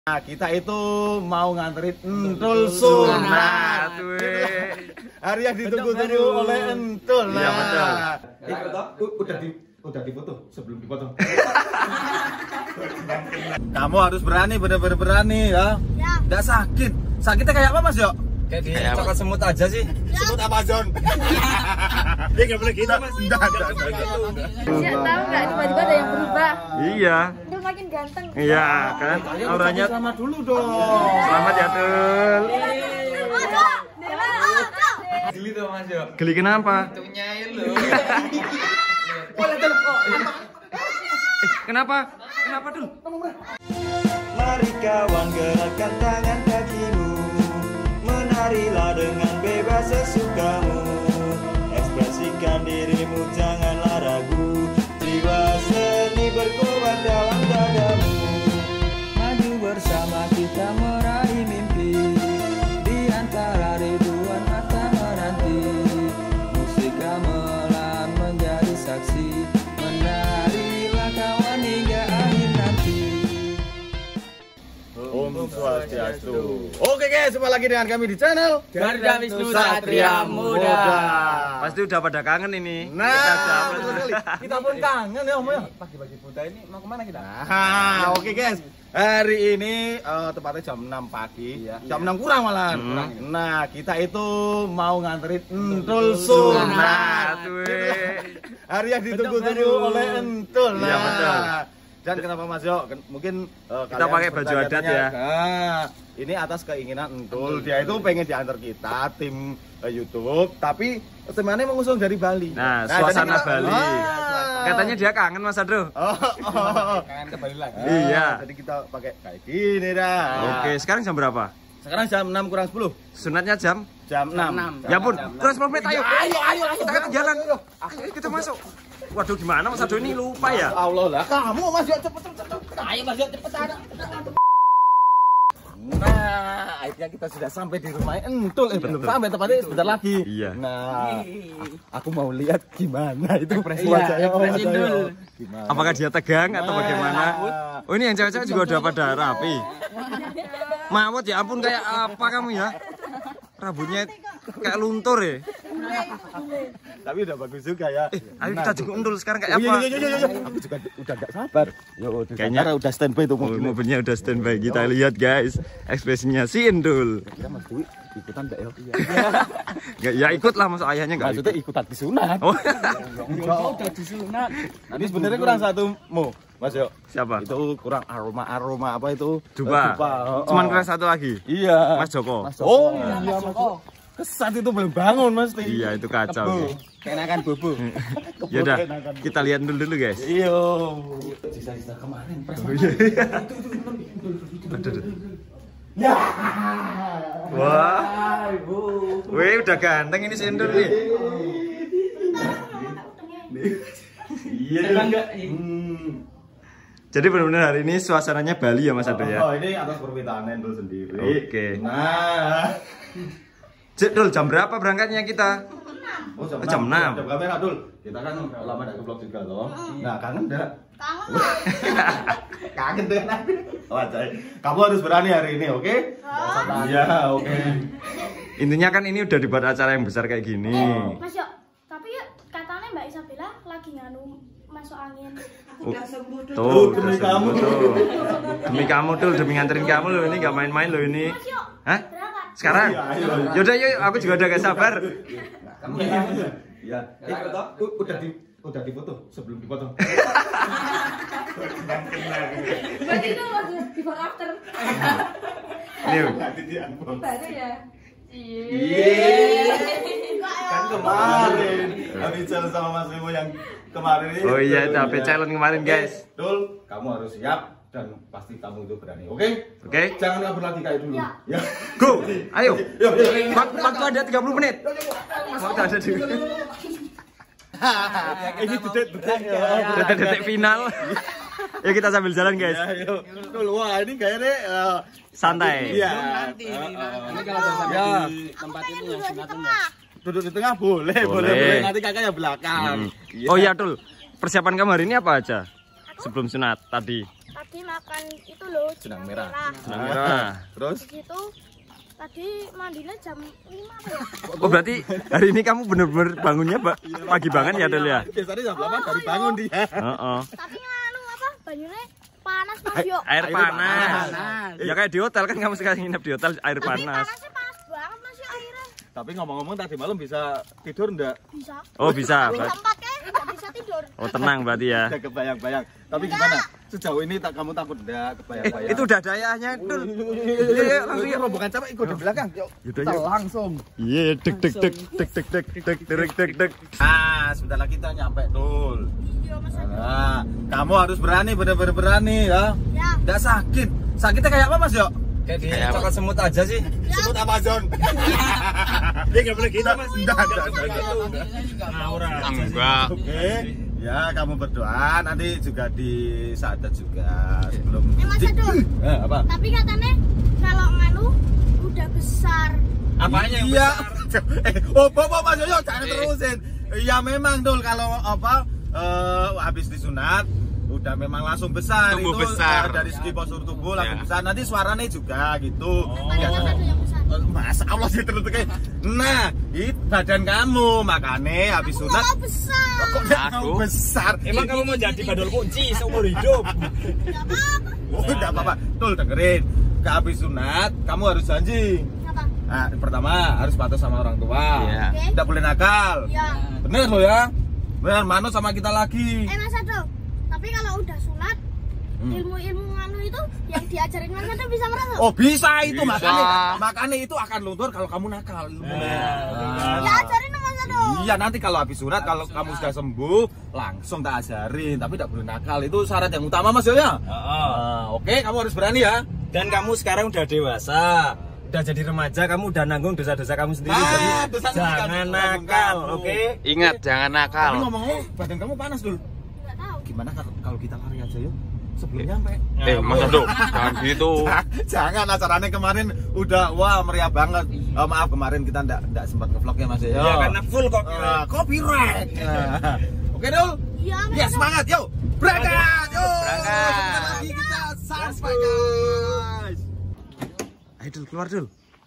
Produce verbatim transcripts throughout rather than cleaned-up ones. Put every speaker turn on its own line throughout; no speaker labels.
Nah, kita itu mau nganterin entul sunat. Hari yang ditunggu-tunggu oleh entul.
Iya betul.
Udah di udah difoto sebelum dipotong. Kamu harus berani, bener-bener berani ya. Enggak sakit. Sakitnya kayak apa, Mas, Yo?
Kayak di coklat semut aja sih.
Semut apa, John? Dia enggak boleh gitu, Mas. Enggak, enggak, enggak.
Siap tahu enggak tiba-tiba ada yang berubah.
Iya.
Udah makin ganteng.
Iya, kan auranya.
Selamat dulu dong.
Selamat ya, Tul.
Geli tuh Mas Yo.
Geli kenapa?
Tunyain lu.
Eh, kenapa? Kenapa, Tul?
Mari kawan gerakkan tangan kakimu, menarilah dengan bebas sesukamu, ekspresikan dirimu janganlah ragu, jiwa seni berkobar dalam dadamu. Maju bersama kita meraih mimpi, di antara ribuan mata menanti, musik gamelan menjadi saksi, menarilah kawan hingga akhir nanti.
Om Swastiastu. Oke guys, jumpa lagi dengan kami di channel
Garda Wisnu Satria Muda.
Pasti udah pada kangen ini.
Nah, betul sekali.
Kita pun kangen ya Om ya. Pagi-pagi buta ini mau kemana kita?
Nah, oke guys. Hari ini uh, tepatnya jam enam pagi.
Iya.
Jam enam kurang malahan.
Hmm.
Kurang. Nah, kita itu mau nganterin entul sunat. Hari yang ditunggu-tunggu oleh entul.
Iya, betul.
Dan kenapa Mas Yo? Mungkin uh,
Kita pakai baju adat ya.
Nah, ini atas keinginan entul. Dia itu pengen diantar kita tim uh, YouTube, tapi temannya mengusung dari Bali.
Nah,
jadi
suasana
kita-
Bali.
Ah.
Katanya dia kangen Mas Adro.
Oh, oh, oh.
Kangen ke Bali lagi.
Iya.
Jadi kita pakai kayak gini dah.
Oke, sekarang jam berapa?
Sekarang jam enam kurang sepuluh.
Sunatnya jam?
Jam enam.
Ya ampun, kurang sepuluh menit ayo.
Ayo, ayo, ayo.
Kita kan jalan. Ayo kita masuk. Waduh, gimana Mas Adro ini lupa ya?
Allah lah, kamu Mas Yo cepet cepet cepet.
Ayo Mas Yo cepet ada.
Nah, akhirnya kita sudah sampai di rumah entul. Eh, belum sampai, tepatnya sebentar lagi.
Iya.
Nah, aku mau lihat gimana itu
Ekspresi
wajahnya,
Iya, ekspresi
wajahnya.
Dul.
Gimana?
Apakah dia tegang atau
Nah.
bagaimana? Oh, ini yang cewek-cewek juga udah pada rapi. Mawat ya ampun, kayak apa kamu ya? Rambutnya kayak luntur ya.
Tapi udah bagus juga ya.
Eh, ayo kita jenguk entul sekarang kayak
Oh, iya,
apa?
iya, iya, iya, iya. Aku juga udah gak sabar. Yo,
Kayaknya
kayaknya udah standby tuh
Oh,
mobilnya.
mobilnya udah standby. Kita lihat guys, ekspresinya si Endul.
Kira Mas Dwi ikutan enggak ya?
Nggak, ya ikut lah, masuk ayahnya nggak
Maksudnya
ikut.
ikutan disunat.
Oh,
Udah disunat.
Ini sebenarnya kurang satu mo, Mas Yo.
siapa?
Itu kurang aroma-aroma apa itu?
Dupa.
Eh, Dupa. Oh,
Cuman
oh.
kurang satu lagi.
Iya.
Mas Joko.
Mas Joko. Oh iya Mas Joko. Kesat itu belum bangun Mas.
Iya, itu kacau.
Kebo.
Kenakan bobo.
Ya udah, kita lihat dulu dulu guys.
Iya. Sisa-sisa kemarin. Ya.
Wah. Wih, udah ganteng ini si Endul nih.
Iya
enggak?
Hmm.
Jadi benar-benar hari ini suasananya Bali ya Mas Ado ya.
Oh, ini atas permintaan Endul sendiri.
Oke.
Nah.
Cek Dul, jam berapa berangkatnya kita?
Oh, jam,
jam enam.
Jam berapa Dul? Kita kan lama enggak ke vlog juga loh. Nah, kangen enggak?
Kangen.
Kangen dengan aku. Wajah. Kamu harus berani hari ini, oke? Iya, oke.
Intinya kan ini udah dibuat acara yang besar kayak gini.
Mas Yo, tapi ya katanya Mbak Isabella lagi nganu masuk angin.
Udah
sembuh dulu.
Tuh,
demi
udah
kamu.
sembuh tuh. Demi kamu tuh, demi nganterin kamu loh, ini nggak main-main loh ini.
Mas Yo,
Hah?
berangkat.
Sekarang?
Iya, ayo.
Yaudah yuk, aku juga udah gak sabar.
Kamu ya. Iya. Eh, u- udah di udah difoto sebelum dipotong.
Berarti itu masih before after.
Nih,
Nanti diangkut.
Baru ya.
Iya. Kan kemarin habis jalan sama Mas Rimo yang kemarin itu.
oh iya, itu H P challenge kemarin guys.
Dul, kamu harus siap dan pasti kamu itu berani, oke?
Oke.
Jangan kabur lagi kayak dulu.
Ya.
Ya.
Go, ayo.
Yuk, yuk.
Wak- Waktu ada tiga puluh menit. Waktu ada di
Ini detik-detik ya.
detik-detik final. Ya kita sambil jalan guys.
Ya, yuk. Dul, wah ini kayaknya eh,
Santai.
Iya.
Nanti ini nanti kalau udah sampai
Ya.
di tempat ini yang sunatan ya.
Duduk di tengah boleh, boleh,
Boleh.
boleh. Nanti kakak yang belakang.
Hmm. Oh iya Dul, persiapan kamu hari ini apa aja? Sebelum sunat tadi.
tadi makan itu loh
Jenang merah.
Jenang merah.
Terus
Begitu tadi mandinya jam lima apa ya?
Oh berarti hari ini kamu bener-bener bangunnya ba- pagi banget ya Del ya?
biasanya jam delapan
Oh,
baru
iya.
bangun dia.
Heeh.
Tapi anu apa? Banyunya panas Mas yo.
Air
Air
panas.
panas.
Ya kayak di hotel kan kamu sekali nginep di hotel air
Tapi
panas.
panasnya panas banget Mas yo airnya.
Tapi ngomong-ngomong tadi malam bisa tidur enggak?
Bisa.
Oh bisa.
Bisa
Ber-
empat ya, nggak bisa tidur.
Oh tenang berarti ya.
Udah kebayang-bayang. Tapi gimana? Sejauh ini tak kamu takut enggak
Eh
kebayang-bayang?
itu udah ada ayahnya Dul.
Iya, iya, langsung ya rombongan capek ikut di belakang. Yuk.
Gitu
Kita
aja.
langsung.
Iya dek dek dek dek dek dek dek dek dek dek.
Ah, sebentar lagi kita nyampe Dul.
Iya Mas Ado.
Nah, kamu harus berani, bener-bener berani ya.
Ya.
Enggak sakit. Sakitnya kayak apa Mas, Yok?
Kayak coklat semut aja sih.
Sebut Amazon.
Dia enggak boleh gitu, Mas.
Enggak, enggak, enggak.
Enggak.
Oke. Ya, kamu berdoa nanti juga di sadat juga sebelum.
Eh Mas Ado.
Eh, apa?
Tapi katanya kalau nganu udah besar.
Apanya yang
Iya.
besar?
Eh, oh, Bapak Mas Yoyo jangan terusin. Iya memang Dul kalau apa eh, habis disunat udah memang langsung besar
Tumbuh
itu
besar.
eh, dari segi postur tubuh langsung
Ya.
besar. Nanti suaranya juga gitu.
Katanya Mas Ado yang besar.
Eh, Masa Allah sih terus kayak. Nah, itu badan kamu makanya habis
Aku
sunat
nggak mau besar.
kok nggak mau besar.
Emang kamu mau jadi badol kunci seumur hidup?
Nggak apa-apa.
Oh, enggak apa-apa. Tul dengerin. Ke habis sunat kamu harus janji.
Apa?
Nah, pertama harus patuh sama orang tua.
Iya.
Oke.
Tidak boleh nakal.
Ya.
Bener lo ya. Bener manut sama kita lagi.
Eh Mas Ado. Tapi kalau udah sunat
Hmm.
ilmu-ilmu nganu itu yang diajarin Mas Ado bisa merasa?
Oh bisa itu
Bisa.
makanya makanya itu akan luntur kalau kamu nakal ilmunya. Nah.
Ya ajarin dong, Mas Ado.
Iya nanti kalau habis sunat kalau kamu sudah sembuh langsung tak ajarin tapi tidak boleh nakal itu syarat yang utama Mas Yoyo. Nah, oke kamu harus berani ya.
Dan kamu sekarang udah dewasa, udah jadi remaja, kamu udah nanggung dosa-dosa kamu sendiri.
Ah,
Jadi
dosa-dosa
jangan
kamu,
nakal,
kamu.
oke?
Ingat jangan
Tapi
nakal.
ngomong-ngomong badan kamu panas dulu.
Nggak tahu.
Gimana kalau kalau kita lari aja yuk sebelum nyampe.
Eh Mas Ado, jangan gitu.
Jangan acaranya kemarin udah wah meriah banget. Oh, maaf kemarin kita enggak enggak sempat ngevlog ya Mas ya.
Ya karena full kok.
Uh, copyright. Nah, oke Dul.
Iya, Mas
Ya
Ado.
semangat yuk. Berangkat. Yuk.
Berangkat.
Sebentar lagi kita sampai guys.
Ayo Dul, keluar Dul.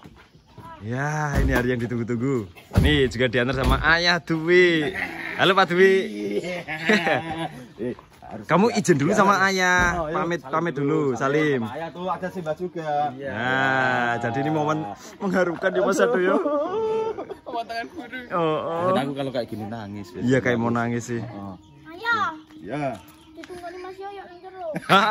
Ya, ini hari yang ditunggu-tunggu. Nih juga diantar sama Ayah Dwi. Halo Pak Dwi.
Eh, harus
Kamu
siap.
izin dulu sama Ayah.
Oh, yuk,
Pamit
salim
pamit dulu, salim.
Sama Ayah tuh ada Simba juga.
Nah, jadi ini momen mengharukan ya Mas Ado ya. Oh, oh.
Dan aku kalau kayak gini nangis. ya.
Iya kayak mau nangis sih.
Oh.
Ayo,
Ya.
ditunggu nih Mas Yoyo nih terus.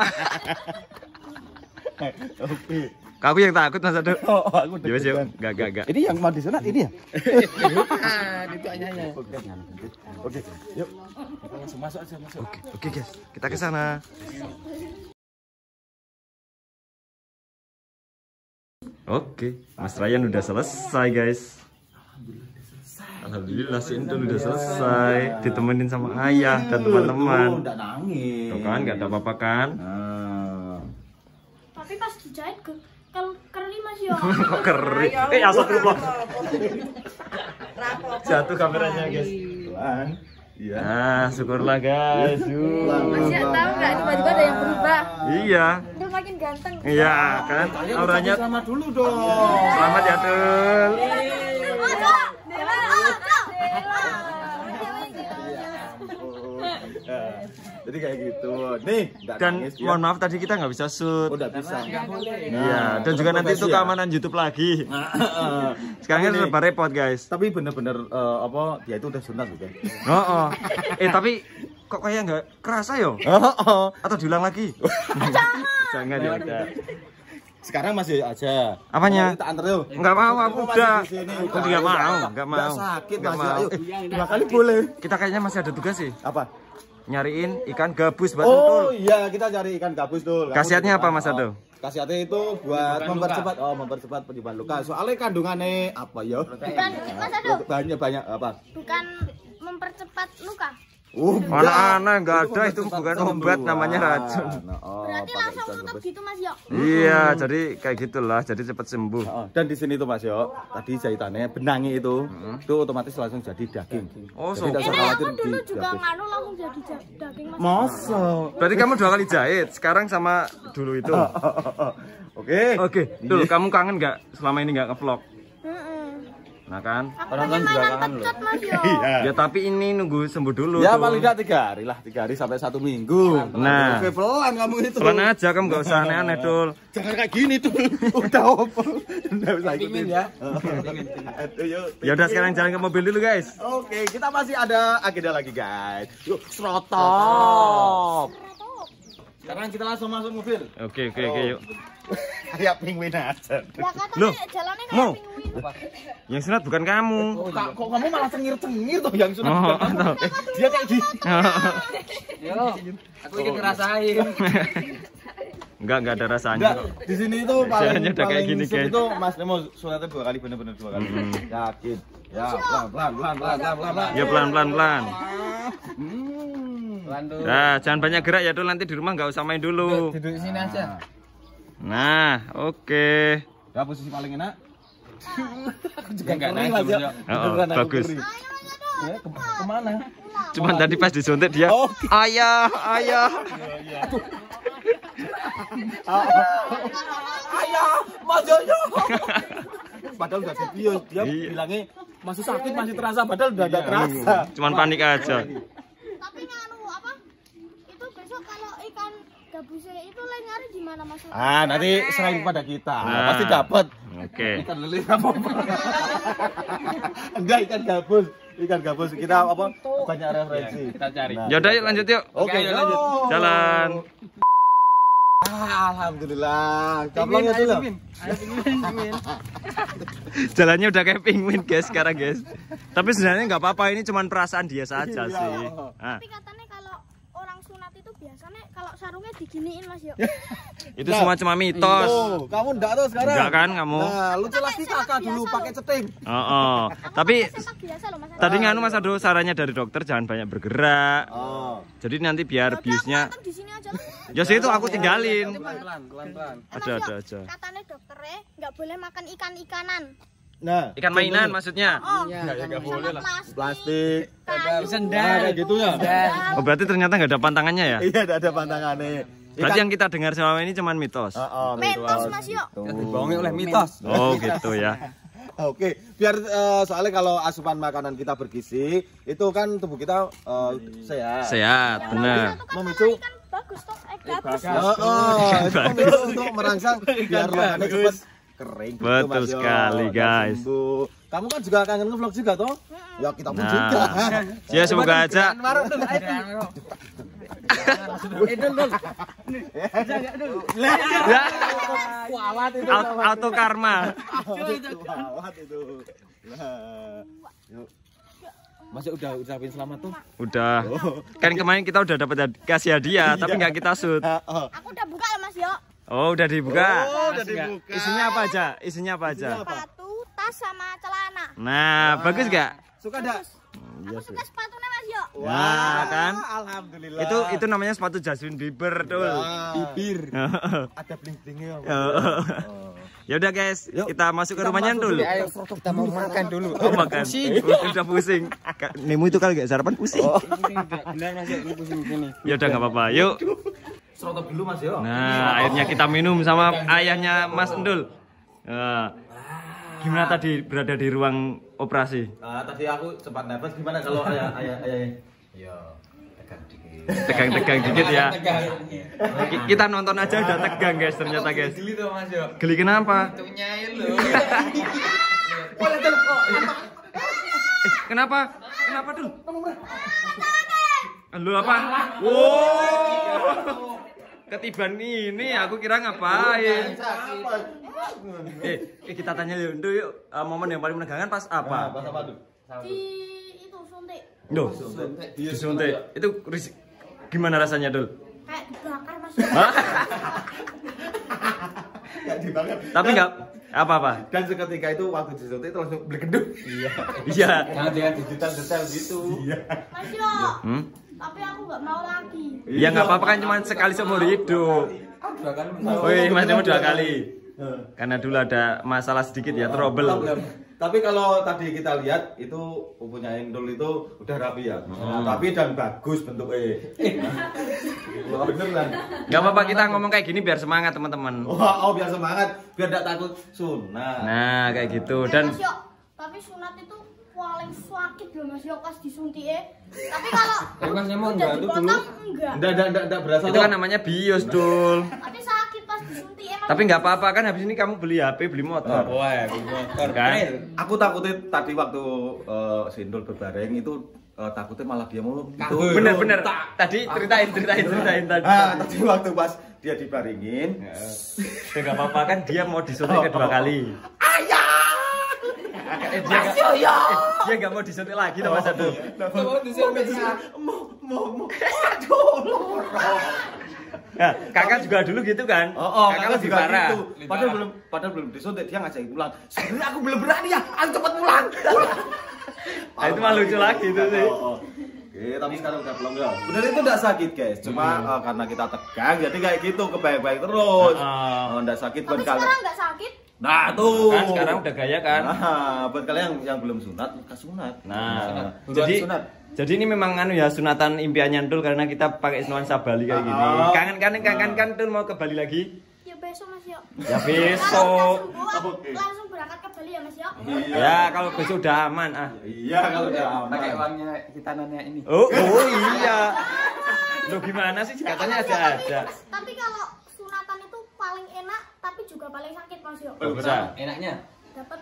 Oke.
Aku yang takut Mas Ado.
Oh, aku
Ya wes yuk,
deg-degan.
enggak enggak enggak.
Ini yang mau disunat ini ya? Itu ayahnya. Oke, oke. Yuk. Kita langsung masuk aja, masuk.
Oke, oke guys, kita ke sana. Oke, Mas Ryan udah selesai guys. Alhamdulillah si Indul udah selesai, ditemenin sama ayah dan teman-teman.
Enggak nangis.
Tuh kan, nggak ada apa-apa kan?
Nah.
Tapi pas dijahit ke kel- kering Mas Yo.
Kok kering? Eh, astagfirullah. Jatuh kameranya guys.
Tuhan. Iya.
Nah, syukurlah guys. Yuh.
Masih tahu nggak tiba-tiba ada yang berubah?
Iya,
Udah makin ganteng.
iya kan? Auranya
Sama dulu dong.
selamat ya Dul.
Ojo, Dela, Ojo, Dela.
Eh, Jadi kayak gitu. Nih, enggak
Dan
nangis dia.
mohon maaf tadi kita nggak bisa shoot.
Oh, udah bisa.
Iya, dan juga nanti itu
ya.
keamanan YouTube lagi.
Nah,
Sekarang kan
Tapi nih,
serba repot guys.
Tapi bener-bener eh, apa dia itu udah sunat juga.
Oh, oh. Eh tapi kok kayak nggak kerasa yo?
Oh, oh.
Atau diulang lagi? Jangan ya udah.
Sekarang masih aja.
Apanya?
Kita antar yuk.
Nggak mau, aku
Masih
udah.
di sini.
Aku nggak mau, nggak mau.
Nggak sakit,
Nggak
masih
mau.
ayo. Dua kali boleh.
Kita kayaknya masih ada tugas sih.
Apa?
Nyariin ikan gabus buat
Oh
Entul.
iya, kita cari ikan gabus tuh. Kamu
Khasiatnya
juga-
apa, Mas Ado?
Oh, khasiatnya itu buat mempercepat oh mempercepat penyembuhan luka. Soalnya kandungannya apa ya?
Bukan, Mas Ado,
Banyak banyak apa?
bukan mempercepat luka.
Oh,
Anak-anak enggak ada, itu bukan obat, namanya racun.
Oh,
Berarti
pakai
langsung
ikan
tutup
gabus.
gitu Mas Yo.
Iya, jadi kayak gitulah, jadi cepat sembuh.
Oh, dan di sini tuh Mas Yo, tadi jahitannya benangnya itu, itu otomatis langsung jadi daging.
Oh,
Jadi
so.
nggak usah
Ini
khawatir
aku dulu
di
juga
gabus.
nganu langsung jadi ja- daging Mas.
Masa?
Berarti kamu dua kali jahit, sekarang sama dulu itu.
Oke.
Oke, Dul, kamu kangen nggak selama ini nggak ngevlog?
Heeh.
Nah kan?
Aku pengen mainan pecut Mas Yo.
Iya.
Ya tapi ini nunggu sembuh dulu
Ya
tuh.
paling nggak tiga hari lah, tiga hari sampai satu minggu.
Nah.
Oke, pelan kamu itu.
Pelan aja, kamu nggak usah aneh-aneh, Dul.
Jangan kayak gini tuh. Udah apa? Udah bisa ikutin ya. Aduh, yuk.
Ya udah sekarang jalan ke mobil dulu, guys.
Oke, kita masih ada agenda lagi guys. Yuk, serotop. Sekarang kita langsung masuk mobil.
Oke, oke, oke, yuk.
Kayak penguin aja.
Ya katanya
Loh,
jalannya kayak
Mo.
pinguin.
Yang sunat bukan kamu.
Kok, kok kamu malah cengir-cengir tuh yang sunat?
Oh, tahu.
Dia kayak gini.
Aku ingin ngerasain.
Enggak, enggak ada rasanya
Enggak,
kok.
di sini itu paling
Jalannya udah kayak
paling
gini,
sulit
guys.
itu Mas Nemo sunatnya dua kali bener-bener dua kali. Yakin. Ya, pelan pelan pelan pelan pelan pelan. pelan.
Ya pelan-pelan pelan.
Hmm.
Nah, jangan banyak gerak ya, Dul. Nanti di rumah nggak usah main dulu.
Duduk sini aja.
Nah, oke.
Ya posisi paling enak. Aku juga
Enggak
kering,
naik,
Mas, ya.
Oh,
Beneran aku
bagus.
kering. Ya, ke- kemana?
Cuman tadi pas disuntik dia,
Oke.
ayah, ayah.
Ayah, Mas Yoyo. Padahal udah di video, dia
Iya.
bilangnya masih sakit, masih terasa, padahal udah enggak terasa.
Cuman panik aja.
Tapi nganu apa? Itu besok kalau ikan gabusnya itu lain nyari di mana Mas?
Ah, nanti serahin pada kita.
Nah.
Pasti dapat.
Oke.
Ikan lele apa? Enggak, ikan gabus. Ikan gabus kita apa? Banyak referensi.
Kita cari.
Nah,
Ya udah, yuk lanjut yuk.
Oke,
Oke, lanjut.
Jalan.
Ah, alhamdulillah. Kaplongnya dulu.
Jalannya udah kayak penguin, guys, sekarang, guys. Tapi sebenarnya nggak apa-apa, ini cuman perasaan dia saja
Iya.
sih. Nah,
Tapi katanya kalau orang sunat itu biasanya kalau sarungnya diginiin Mas Yo.
itu semua cuma mitos.
Oh, kamu enggak tuh sekarang?
Enggak kan kamu?
Nah, lu tuh lagi kakak dulu pakai ceting.
Oh, oh. Tapi
Sepak biasa loh Mas.
tadi nganu Mas Ado, sarannya dari dokter jangan banyak bergerak.
Oh.
Jadi nanti biar biusnya.
Di sini aja lah.
Ya sih itu aku tinggalin.
Pelan-pelan, pelan-pelan.
Ada ada aja.
Katanya dokternya nggak boleh makan ikan-ikanan.
Nah,
Ikan mainan maksudnya.
Oh,
Ya, ya enggak boleh lah.
plastik.
plastik.
Kayu.
Nah, kayak gitu ya.
Oh berarti ternyata nggak ada pantangannya ya?
Iya, enggak ada pantangannya.
Berarti yang kita dengar selama ini cuman mitos.
Oh,
Mentos Mas Yo.
Dibohongi oleh mitos.
Oh gitu ya.
Oke, biar eh, soalnya kalau asupan makanan kita bergizi, itu kan tubuh kita eh, sehat.
Sehat, benar.
Itu kan
Memicu.
makan ikan bagus toh. Eh gabus.
Oh, oh, itu memicu untuk merangsang biar makannya cepat kering. gitu,
Betul
Mas Yo.
sekali,
Dan
guys.
sembuh. Kamu kan juga kangen nge-vlog juga toh? Ya kita pun
Nah.
juga.
Ya semoga aja. Ya. Auto, auto karma.
Kualat itu. Nah, yuk. Masa udah ucapin selamat tuh?
Udah. Kan kemarin kita udah dapat hadi- kasih hadiah, tapi nggak kita shoot.
Oh,
Aku udah buka ya Mas Yo.
Oh udah dibuka.
oh udah dibuka.
Isinya apa aja? Isinya apa aja?
Sepatu, tas sama celana.
Nah, bagus nggak?
Suka enggak?
Aku suka sepatunya Mas Yo.
Nah, kan?
Alhamdulillah.
Itu itu namanya sepatu Justin Bieber tuh.
bibir. Ada bling-blingnya.
Ya udah guys,
Yuk.
kita masuk ke rumahnya dulu.
Ayo, kita mau makan dulu.
Oh, makan. Udah pusing. Kak, Nemu itu kali gak sarapan pusing.
Benar Mas, ini pusing begini.
Ya udah nggak apa-apa. Yuk.
Serotop dulu Mas Yo.
Nah, akhirnya kita minum sama ayahnya Mas Endul. Nah, gimana tadi berada di ruang operasi?
Ah, tadi aku sempat nervous, gimana kalau ayah ayah ayah ya tegang dikit.
Tegang-tegang dikit ya. Ki- Kita nonton aja udah tegang guys ternyata guys.
Geli tuh Mas Yo.
Geli kenapa?
Tunyain lu.
Eh, kenapa? Kenapa dulu? Lu apa? Wow. Ketiban ini aku kira ngapain? Eh, eh, kita tanya yuk, Ndu, yuk. Uh, momen yang paling menegangkan pas apa?
Pas apa tuh?
Di itu suntik.
Duh, disuntik. Itu ris- gimana rasanya, Dul?
Kayak dibakar Mas Yo.
Enggak dibakar.
Tapi enggak apa-apa.
Dan seketika itu waktu disuntik itu langsung belekeduk. Iya.
Iya.
Jangan dia detail-detail gitu. Iya.
Mas Yo.
Hmm?
tapi aku nggak mau lagi.
Ya nggak apa-apa kan cuma sekali seumur hidup. Wih, Mas Nemo dua kali. Karena dulu ada masalah sedikit ya, trouble.
Tapi kalau tadi kita lihat itu punya Indul itu udah rapi ya. Hmm. Tapi dan bagus bentuknya. Wah, bener kan?
Gak apa-apa kita ngomong kayak gini biar semangat teman-teman.
Oh, oh, biar semangat, biar tidak takut sunat.
Nah, kayak gitu.
Eh,
Dan
Mas Yok, tapi sunat itu paling sakit loh Mas Yok pas disuntik eh. Tapi kalau
Mas Nemo
udah
enggak itu dulu.
dipotong enggak.
Enggak, enggak, enggak, enggak berasa.
itu kan namanya bios, Dul.
Tapi sakit pas disuntik emang.
Tapi nggak apa-apa kan habis ini kamu beli H P, beli motor.
Wah, motor
Kan?
Aku takutnya tadi waktu uh, si Indul berbareng itu uh, takutnya malah dia mau itu.
Bener-bener. Tadi ceritain, ceritain, ceritain tadi.
Ah, tadi waktu pas dia dibaringin.
Ya nggak apa-apa kan dia mau disuntik kedua kali.
Ayah.
Eh, dia nggak eh, dia nggak mau disuntik lagi sama satu.
Mau disuntik. Mau mau mau. Aduh.
Nah, kakak juga dulu gitu kan?
Oh, oh
kakak lebih parah.
Gitu. Padahal belum padahal belum disuntik dia ngajakin pulang. Sebenarnya aku belum berani ya. Ayo cepat pulang.
Nah, itu malah lucu lagi itu sih.
Oh, oh. Oke, tapi sekarang udah belum ya. Bener itu enggak sakit, guys. Cuma hmm. uh, karena kita tegang jadi kayak gitu kebaik-baik terus.
Uh,
oh, enggak sakit buat
Tapi
kalian.
sekarang enggak sakit.
Nah, tuh.
Kan sekarang udah gaya kan?
Nah, buat kalian yang, yang belum sunat, kas sunat.
Nah,
sunat.
jadi
sunat.
jadi ini memang anu ya sunatan impiannya Dul karena kita pakai nuansa Bali kayak gini. Kangen kan kangen kan Dul mau ke Bali lagi?
Ya besok Mas Yok.
Ya besok.
Langsung, langsung berangkat ke Bali ya Mas Yok.
Ya kalau besok udah aman ah.
Iya, kalau udah aman.
Pakai uangnya kita nanya ini.
Oh, oh iya. Lo gimana sih katanya ada ada.
Tapi kalau sunatan itu paling enak tapi juga paling sakit Mas Yok.
Oh, bisa.
Enaknya
Dapat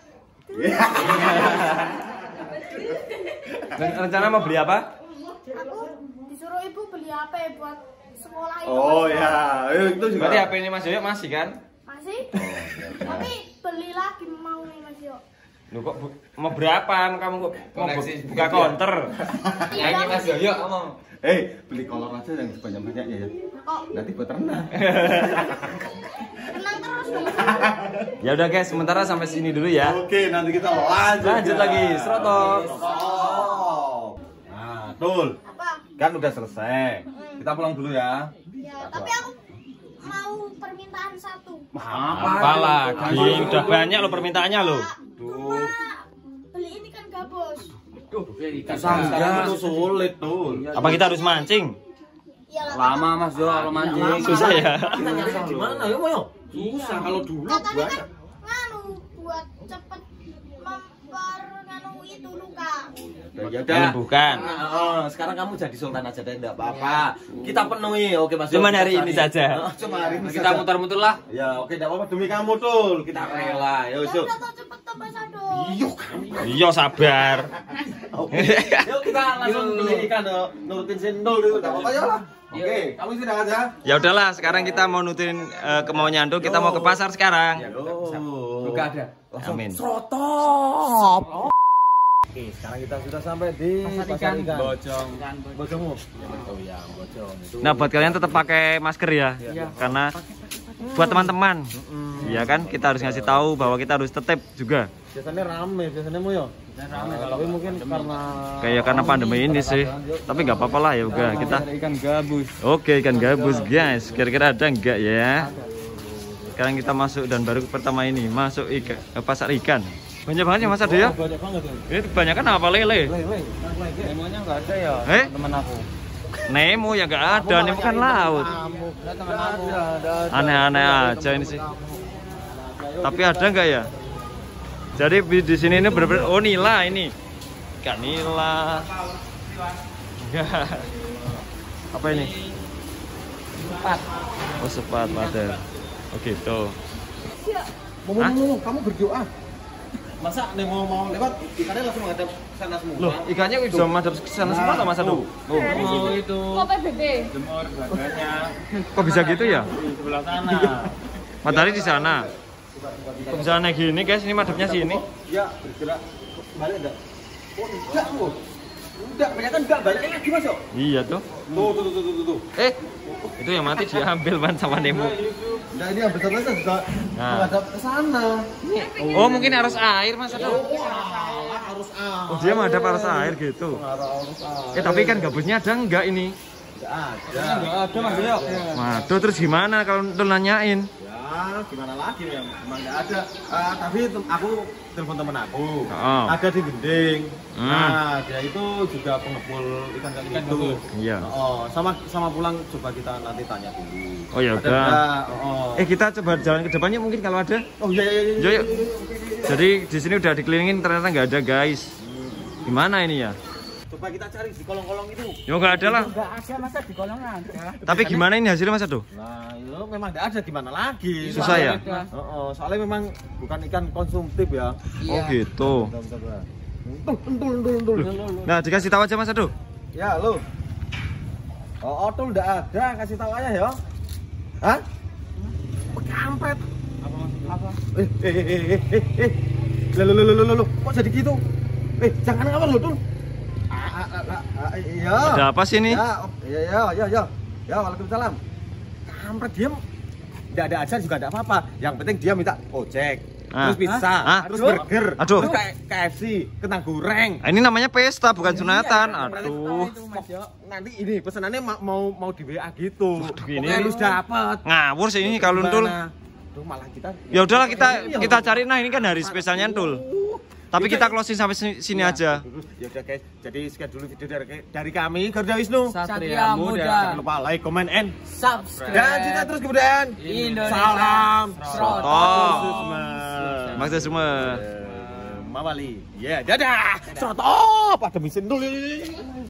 Rencana mau beli apa?
aku disuruh ibu beli H P buat sekolah itu.
Oh
Mas Yok.
ya, itu juga.
Berarti H P ini Mas Yoyo masih kan?
Masih? Tapi beli lagi mau nih Mas Yok.
Lu kok bu- mau berapa kamu kok mau bu-
Koneksi
buka counter?
nyanyi Mas Yoyo ngomong.
Eh, beli kolor aja yang sebanyak-banyaknya ya.
Kok
Nanti buat renang.
tenang terus dong.
Ya udah guys, sementara sampai sini dulu ya.
Oke, nanti kita lanjut.
Lanjut lagi, Serotok.
Oh. Nah, Tul.
Apa?
Kan udah selesai. Kita pulang dulu ya.
Ya, tapi aku mau permintaan satu.
Apa lagi? Udah banyak lo permintaannya lo.
Duh. Beli ini kan gabus.
Sekarang itu sulit, Tul.
Apa kita harus mancing?
Ya,
Lama Mas Yo kalau mancing.
Susah ya.
Gimana ya, Moyo? Susah kalau dulu
katanya kan nganu buat cepet memper nganu itu luka.
Ya
Bukan.
Oh, sekarang kamu jadi sultan aja deh, enggak apa-apa. Kita penuhi, oke Mas.
Cuman hari ini saja.
Oh, cuma hari ini
Kita
saja.
muter-muter lah.
Ya, oke, enggak apa-apa demi kamu, Tul. Kita rela. Ya,
Ya
yuk.
udah toh cepet toh Mas Ado.
Iya sabar.
Oke. Yuk kita langsung beli ikan dong. Nurutin sendol dulu, enggak apa-apa ya lah. Oke, kamu istirahat ya.
Ya udahlah, sekarang kita mau nutin uh, kemauan Dul, kita mau ke pasar sekarang.
Buka ada.
Amin.
Serotop. Oke, sekarang kita sudah sampai di pasar ikan.
Bojong.
Bojongmu. Oh iya, bojong itu.
Nah, buat kalian tetap pakai masker ya. Karena buat teman-teman. Iya kan, kita harus ngasih tahu bahwa kita harus tetap juga.
Biasanya rame, biasanya mu yo. Rame, tapi mungkin karena
Kayak karena pandemi ini sih. Tapi nggak apa-apa lah ya udah kita.
Ikan gabus.
Oke, ikan gabus guys. Kira-kira ada nggak ya? Sekarang kita masuk dan baru pertama ini masuk ikan, eh, pasar ikan. Banyak banget ya Mas Ade ya?
banyak banget ya.
Ini kebanyakan apa lele?
Emangnya enggak ada ya?
Eh?
Temen aku.
Nemo ya nggak ada, Nemo kan laut.
Ada temen aku.
Aneh-aneh aja ini sih. Tapi ada nggak ya? Jadi di sini ini benar-benar oh nila ini. Ikan nila. Enggak. Apa ini?
Sepat.
Oh, sepat padel. Oh gitu.
Mau mau kamu berdoa. Masa Nemo mau lewat ikannya langsung menghadap sana semua.
Loh, ikannya bisa madhep ke sana semua atau Mas Adu?
Oh itu.
Kok P B B?
Jemur badannya
Kok bisa gitu ya?
di sebelah sana.
Matahari di sana. Kok bisa naik gini guys? Ini madepnya sini.
Ya, bergerak balik enggak? Oh, enggak, Bu. Enggak, banyak kan enggak balik lagi Mas yo.
Iya tuh.
Tuh, tuh, tuh, tuh, tuh, tuh.
Eh, itu yang mati diambil ban sama Nemo.
Nah, ini yang besar-besar juga
Nah.
menghadap ke sana.
Oh, mungkin arus air Mas Ado.
Harus ah.
Oh, dia menghadap arus air gitu.
Harus ah.
Eh, tapi kan gabusnya ada enggak ini?
Enggak ada. Enggak ada Mas yo.
Waduh, terus gimana kalau Entul nanyain?
Ya, gimana lagi ya? Emang enggak ada. Ah, tapi tem- aku telepon temen aku.
Oh.
Ada di Gending.
Hmm.
Nah, dia itu juga pengepul ikan kayak gitu.
Iya.
Oh, sama sama pulang coba kita nanti tanya dulu.
Oh ya
Ada
udah.
enggak? Oh.
Eh, kita coba jalan ke depannya mungkin kalau ada.
Oh iya iya iya.
Yuk, yuk. Jadi di sini udah dikelilingin ternyata nggak ada guys. Gimana ini ya?
Coba kita cari di kolong-kolong itu.
Ya nggak ada lah.
Enggak ada masa di kolongan.
Tapi gimana ini hasilnya Mas Ado?
Nah, itu memang enggak ada gimana lagi.
Susah ya?
Heeh, soalnya memang bukan ikan konsumtif ya.
Oh gitu.
Entul, entul, entul, entul.
Nah dikasih tahu aja Mas Ado.
Ya, lo. Oh, otul enggak ada, kasih tahu aja ya. Hah? Oh, kampret. Apa? Apa? Eh, eh, eh, eh, eh, eh. Lo, lo, lo, lo, lo, lo. Kok jadi gitu? Eh, jangan ngawur lo, Tul. Ah, ah, ah, ah, iya.
Ada apa sih ini?
Ya, oh, iya, iya, iya, iya. Ya, waalaikumsalam. Kampret dia. Enggak ada ajar juga enggak apa-apa. Yang penting dia minta ojek.
Ah.
Terus pizza,
Ah.
terus
Aduh.
burger,
Aduh.
terus kayak K F C, kentang goreng.
Ah, ini namanya pesta bukan sunatan. Aduh.
Nanti ini pesanannya ma- mau mau di W A gitu.
ini-
Pokoknya harus dapat.
Ngawur sih ini kalau Entul.
Tuh malah kita.
Ya udahlah kita kita cari, nah ini kan hari spesialnya Entul. Tapi kita closing sampai sini, sini aja.
Ya udah guys, jadi sekian dulu video dari dari kami Garuda Wisnu.
Satria Muda.
Jangan lupa like, comment, and
Subscribe.
dan kita terus kemudian
Indonesia.
salam
Sroto.
Sroto.
Maksudnya semua.
Mawali. Ya, dadah. Sroto pada mesin dulu.